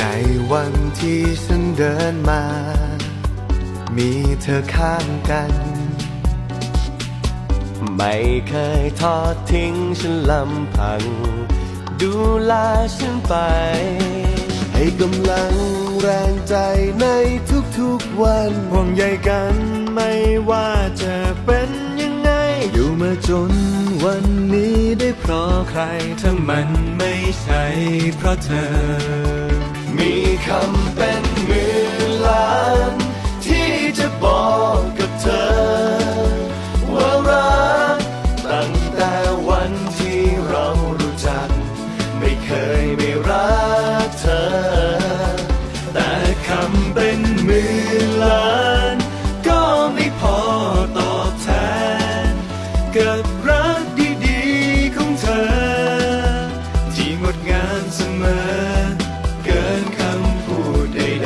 ในวันที่ฉันเดินมามีเธอข้างกันไม่เคยทอดทิ้งฉันลำพังดูแลฉันไปให้กำลังแรงใจในทุกๆวันห่วงใยกันไม่ว่าจะเป็นยังไงอยู่มาจนวันนี้ได้เพราะใครถ้ามันไม่ใช่เพราะเธอมีคำเป็นหมื่นล้านที่จะบอกกับเธอว่ารักตั้งแต่วันที่เรารู้จักไม่เคยไม่รักเธอแต่คำเป็นหมื่นล้านก็ไม่พอตอบแทนกับรักดีๆของเธอที่งดงามเสมอเกินคำพูดใด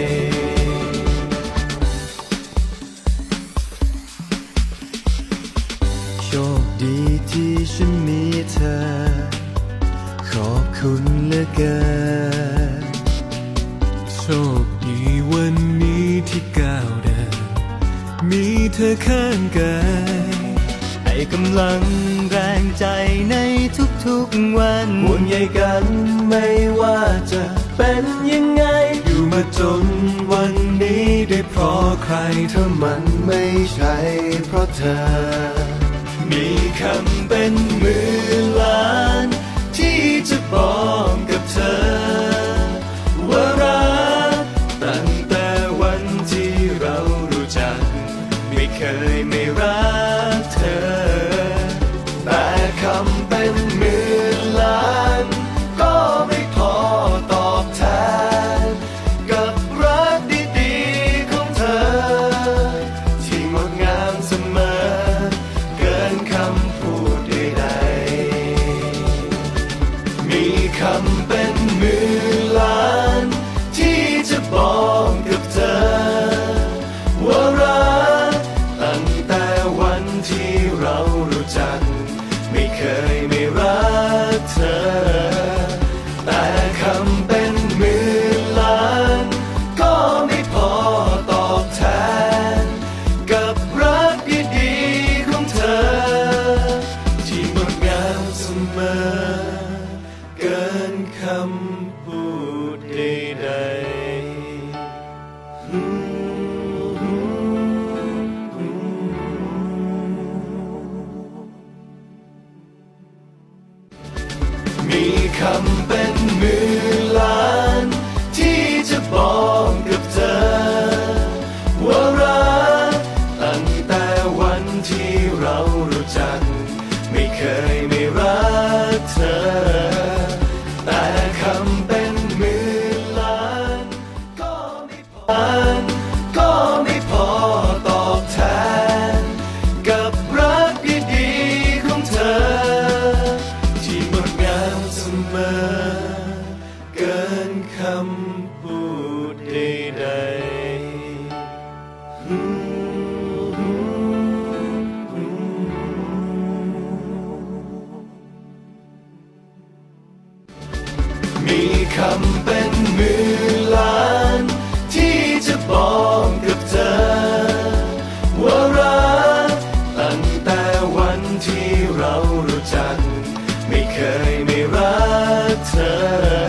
ๆโชคดีที่ฉันมีเธอขอบคุณเหลือเกินโชคดีวันนี้ที่ก้าวเดินมีเธอข้างกายให้กำลังแรงใจในทุกๆวันห่วงใยกันไม่ว่าจะเป็นยังไงอยู่มาจนวันนี้ได้เพราะใครถ้ามันไม่ใช่เพราะเธอมีคำเป็นหมื่นล้านที่จะบอกกับเธอว่ารักตั้งแต่วันที่เรารู้จักไม่เคยไม่รักเธอแต่คำเป็นหมื่นล้านก็ไม่พอตอบแทนกับรักดีๆของเธอที่งดงามเสมอเกินคำพูดใดๆมีคำเป็นหมื่นล้านที่จะบอกกับเธอว่ารักตั้งแต่วันที่เรารู้จักไม่เคยไม่รักเธอแต่คำเป็นหมื่นล้านก็ไม่พอตอบแทนกับรักดีๆของเธอที่งดงามเสมอเกินคำพูดใดๆมีคำเป็นหมื่นล้านที่จะบอกกับเธอว่ารักตั้งแต่วันที่เรารู้จักไม่เคยไม่รักเธอแต่คำเป็นหมื่นล้านก็ไม่พอตอบแทนกับรักดีๆของเธอที่งดงามเสมอเกินคำพูดใดๆมีคำเป็นหมื่นล้านที่จะบอกกับเธอว่ารักตั้งแต่วันที่เรารู้จักไม่เคยไม่รักเธอ